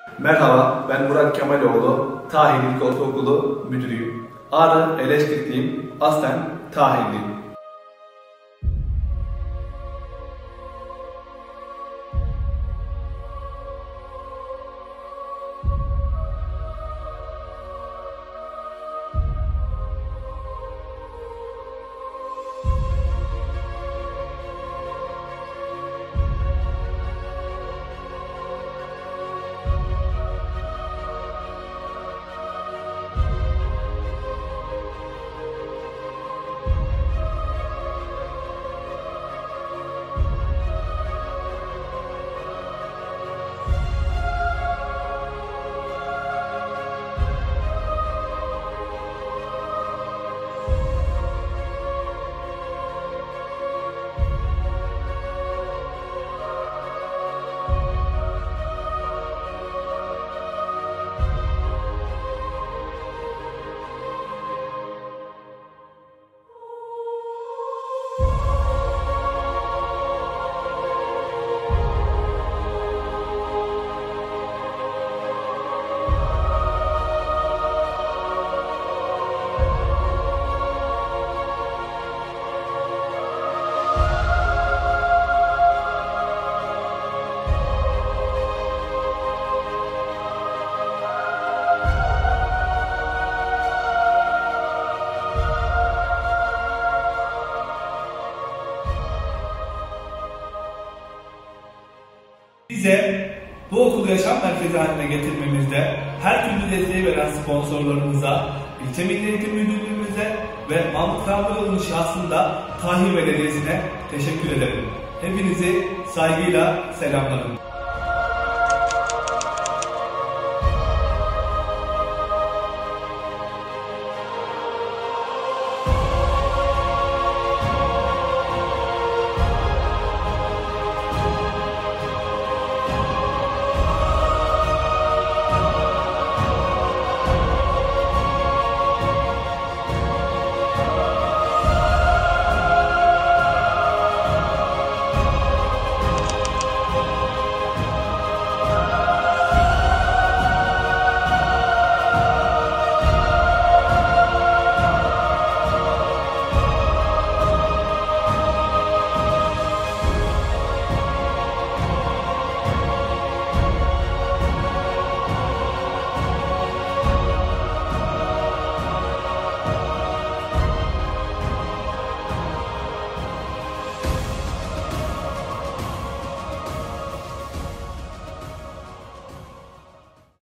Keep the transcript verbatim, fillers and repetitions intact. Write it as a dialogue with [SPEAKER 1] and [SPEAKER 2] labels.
[SPEAKER 1] Merhaba, ben Murat Kemaloğlu, Tahir İlkokulu Müdürüyüm. Ağrı Eleştirdiğim, aslen Tahirliyim.
[SPEAKER 2] Bize bu okulu yaşam merkezi haline getirmemizde her türlü desteği veren sponsorlarımıza, İlçe Milli Eğitim Müdürlüğümüze ve Mahmut Kavralıoğlu'nun şahsında Tahir Belediyesi'ne teşekkür ederim. Hepinizi saygıyla selamlarım.